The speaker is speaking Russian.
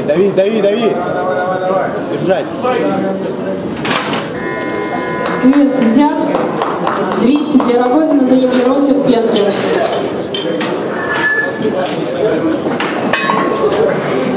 дави, дави, дави. Держать. Вес взят. 200 для Рогозина, заемный розвиток пенки.